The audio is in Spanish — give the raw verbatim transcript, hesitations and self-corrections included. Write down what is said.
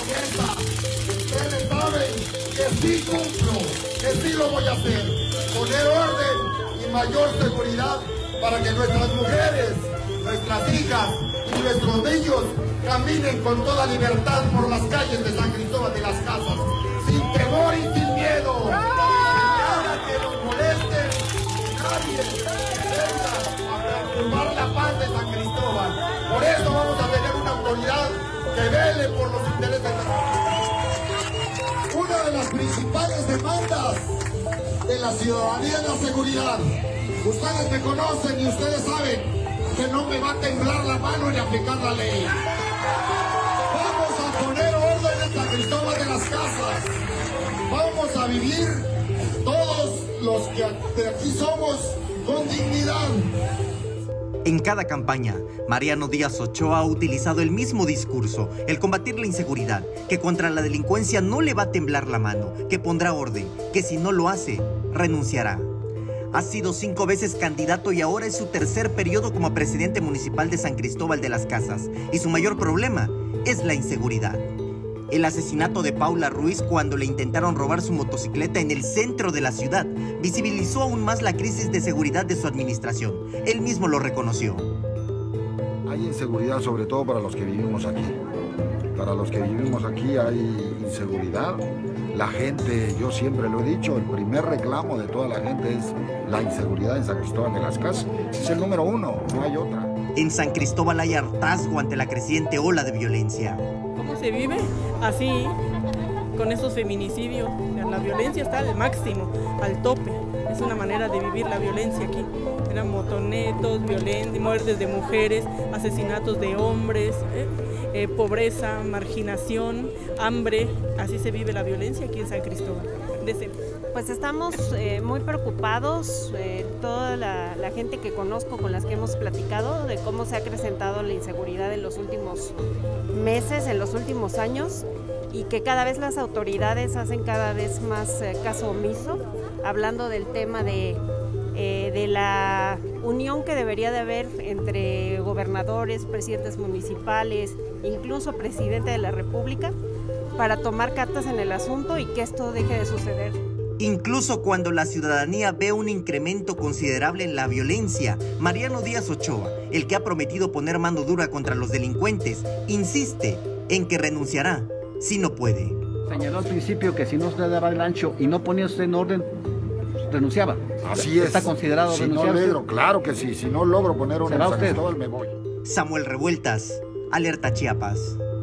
presidenta, ustedes saben que sí cumplo, que sí lo voy a hacer. Poner orden y mayor seguridad para que nuestras mujeres, nuestras hijas y nuestros niños caminen con toda libertad por las calles de San Cristóbal de las Casas, sin temor y sin miedo. Nada que nos moleste, nadie venga a perturbar la paz de San Cristóbal. Por eso vamos a tener una autoridad que vele por los intereses de la... Una de las principales demandas de la ciudadanía es la seguridad. Ustedes me conocen y ustedes saben que no me va a temblar la mano ni aplicar la ley. Vamos a poner orden en San Cristóbal de las Casas. Vamos a vivir todos los que de aquí somos con dignidad. En cada campaña, Mariano Díaz Ochoa ha utilizado el mismo discurso, el combatir la inseguridad, que contra la delincuencia no le va a temblar la mano, que pondrá orden, que si no lo hace, renunciará. Ha sido cinco veces candidato y ahora es su tercer periodo como presidente municipal de San Cristóbal de las Casas, y su mayor problema es la inseguridad. El asesinato de Paula Ruiz cuando le intentaron robar su motocicleta en el centro de la ciudad visibilizó aún más la crisis de seguridad de su administración. Él mismo lo reconoció. Hay inseguridad sobre todo para los que vivimos aquí. Para los que vivimos aquí hay inseguridad. La gente, yo siempre lo he dicho, el primer reclamo de toda la gente es la inseguridad en San Cristóbal de las Casas. Ese es el número uno, no hay otra. En San Cristóbal hay hartazgo ante la creciente ola de violencia. ¿Cómo se vive? Así, con esos feminicidios. La violencia está al máximo, al tope. Es una manera de vivir la violencia aquí. Eran motonetos, violencia, muertes de mujeres, asesinatos de hombres, ¿eh? Eh, pobreza, marginación, hambre. Así se vive la violencia aquí en San Cristóbal. Desde... Pues estamos eh, muy preocupados, eh, toda la, la gente que conozco, con las que hemos platicado, de cómo se ha acrecentado la inseguridad en los últimos meses, en los últimos años, y que cada vez las autoridades hacen cada vez más eh, caso omiso, hablando del tema de, eh, de la unión que debería de haber entre gobernadores, presidentes municipales, incluso presidente de la República, para tomar cartas en el asunto y que esto deje de suceder. Incluso cuando la ciudadanía ve un incremento considerable en la violencia, Mariano Díaz Ochoa, el que ha prometido poner mano dura contra los delincuentes, insiste en que renunciará si no puede. Señaló al principio que si no se daba el ancho y no ponía usted en orden, renunciaba. Así es. ¿Está considerado si renunciar? No logro, claro que sí. Si no logro poner orden en San Cristóbal, me voy. Samuel Revueltas, Alerta Chiapas.